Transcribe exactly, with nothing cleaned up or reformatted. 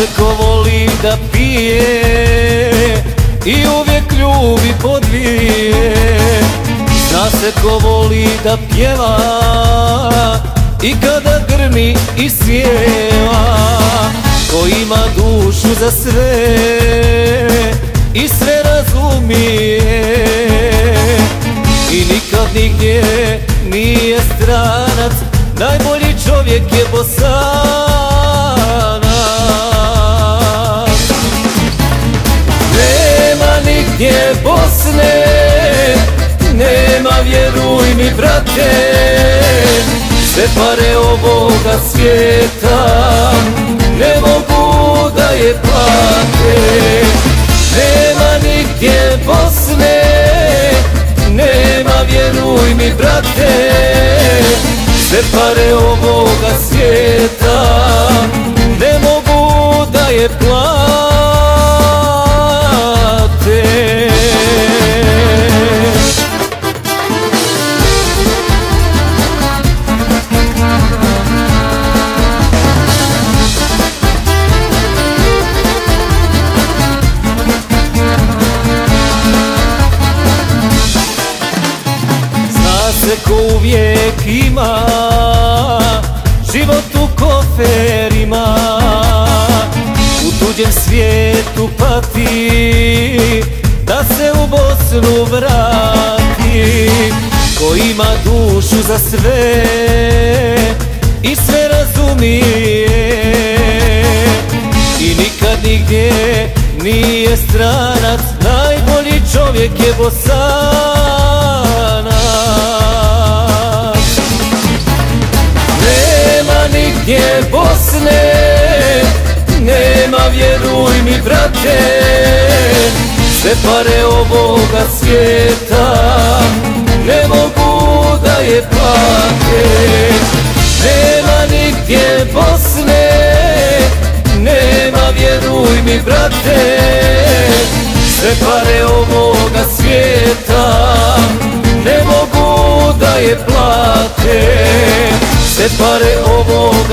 ko voli da pije i uvijek ljubi po dvije. Zna se ko voli da pjeva i kada grmi i sjeva. Ko ima dušu za sve i sve razumije i nikad nigdje nije stranac, najbolji čovjek je Bosanac. Nema nigdje Bosne, nema, vjeruj mi brate, sve pare ovoga svijeta ne mogu da je plate. Nema nigdje Bosne, nema, vjeruj mi brate, sve pare ovoga svijeta ne mogu da je plate. Zna se ko uvijek ima život u koferima, u tuđem svijetu pati da se u Bosnu vrati. Ko ima dušu za sve i sve razumije i nikad nigdje nije stranac, najbolji čovjek je Bosanac. Nema nigdje Bosne, nema, vjeruj mi brate, sve pare ovoga svijeta ne mogu da je plate. Nema nigdje Bosne, nema, vjeruj mi brate, sve pare ovoga svijeta ne mogu da je plate. Sve pare ovoga